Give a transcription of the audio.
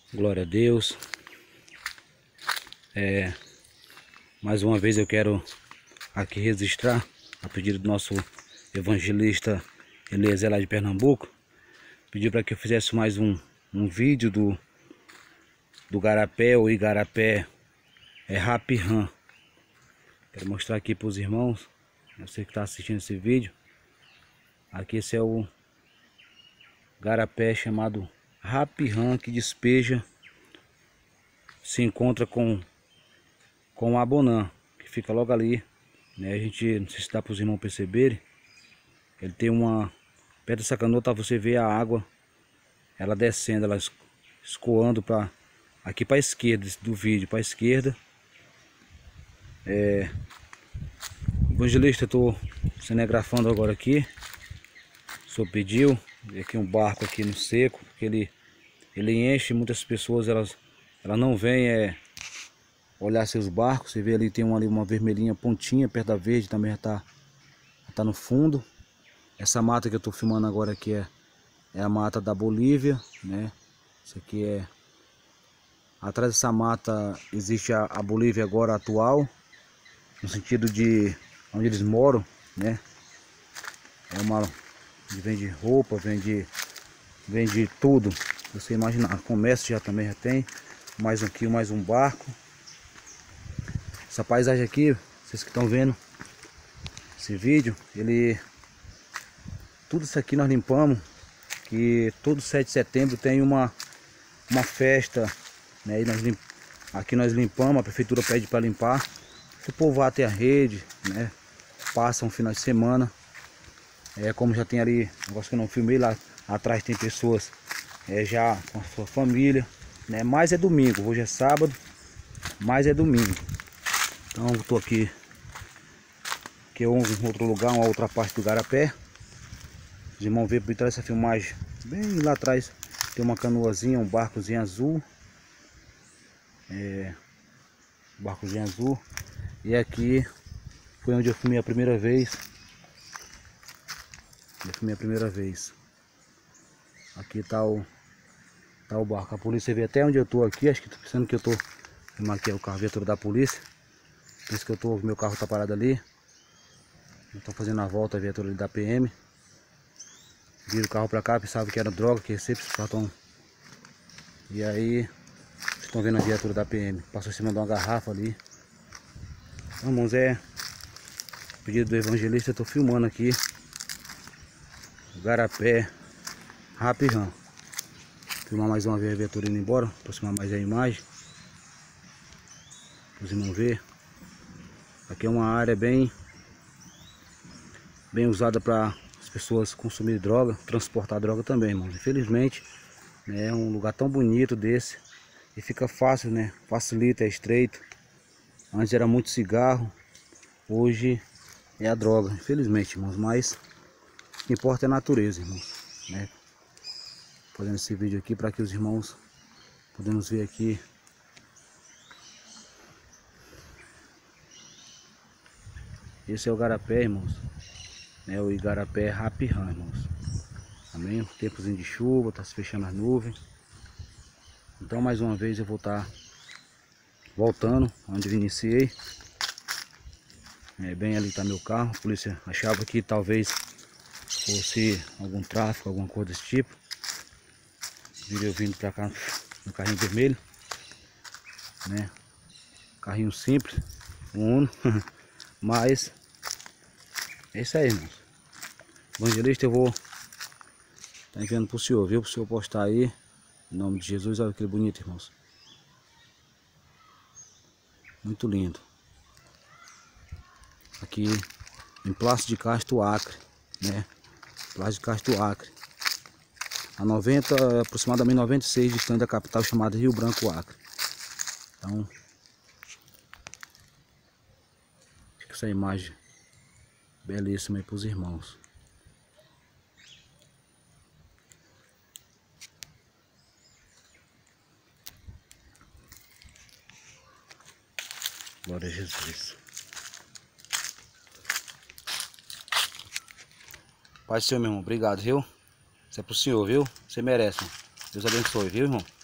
Glória a Deus. Mais uma vez eu quero aqui registrar, a pedido do nosso evangelista Eliezer lá de Pernambuco, pediu para que eu fizesse mais um vídeo do garapé ou igarapé Happy Run. Quero mostrar aqui para os irmãos, você que está assistindo esse vídeo. Aqui esse é o garapé chamado Happy Run, que despeja, se encontra com o Abonã, que fica logo ali, né? A gente, não sei se dá para os irmãos perceberem, ele tem uma, perto dessa canota você vê a água, ela descendo, ela escoando para aqui para a esquerda do vídeo, para a esquerda. Evangelista, eu estou cinegrafando agora aqui. O senhor pediu aqui um barco aqui no seco, porque ele enche, muitas pessoas elas não vêm olhar seus barcos. Você vê ali, tem ali uma vermelhinha pontinha perto da verde, também já tá no fundo. Essa mata que eu estou filmando agora aqui é a mata da Bolívia, né? Isso aqui atrás dessa mata existe a Bolívia agora atual, no sentido de onde eles moram, né? Vende roupa, vende tudo. Você imaginar, comércio já também já tem. Mais aqui, mais um barco. Essa paisagem aqui, vocês que estão vendo esse vídeo, tudo isso aqui nós limpamos, que todo 7 de setembro tem uma festa, né? E aqui nós limpamos, a prefeitura pede para limpar. Se o povo vai até a rede, né? Passa um final de semana. Como já tem ali, negócio que eu não filmei, lá atrás tem pessoas já com a sua família, né? Mas é domingo, hoje é sábado, mas é domingo. Então eu tô aqui, que é um outro lugar, uma outra parte do garapé. Os irmãos vê por trás dessa filmagem, bem lá atrás tem uma canoazinha, um barcozinho azul. Barcozinho azul. E aqui foi onde eu filmei a primeira vez. Aqui tá o barco. A polícia vê até onde eu tô aqui. Acho que tô pensando que eu tô filmando aqui o carro, a viatura da polícia. Por isso que eu tô, meu carro tá parado ali. Eu tô fazendo a volta, a viatura ali da PM. Vira o carro pra cá, pensava que era droga, que recebe esse cartão. E aí, vocês estão vendo a viatura da PM. Passou em cima de uma garrafa ali. Então, irmãos, pedido do evangelista, eu tô filmando aqui o garapé Happy Run. Filmar mais uma vez a viatura indo embora, aproximar mais a imagem para os irmãos verem. Aqui é uma área bem usada para as pessoas consumir droga, transportar droga também, irmãos. Infelizmente, né, é um lugar tão bonito desse e fica fácil, né? Facilita, é estreito. Antes era muito cigarro, hoje é a droga, infelizmente, irmãos. Mas o que importa é a natureza, irmãos, né? Fazendo esse vídeo aqui para que os irmãos podemos ver aqui. Esse é o garapé, irmãos, né? O igarapé Happy Run, irmãos. Amém? Tempozinho de chuva, tá se fechando as nuvens. Então mais uma vez eu vou estar voltando onde eu iniciei. Bem ali tá meu carro. A polícia achava que talvez fosse algum tráfico, alguma coisa desse tipo. Eu vindo pra cá no carrinho vermelho, né? Carrinho simples, um Uno. Mas é isso aí, irmãos. Evangelista, eu vou estar enviando pro senhor, viu? Pro senhor postar aí, em nome de Jesus. Olha que bonito, irmãos. Muito lindo. Aqui em Plácio de Castro, Acre, né? Plácio de Castro, Acre. A aproximadamente 96 distante da capital, chamada Rio Branco, Acre. Então, fica essa imagem belíssima aí para os irmãos. Glória a Jesus. Pai do Senhor, meu irmão, obrigado, viu? Isso é pro senhor, viu? Você merece, irmão. Deus abençoe, viu, irmão?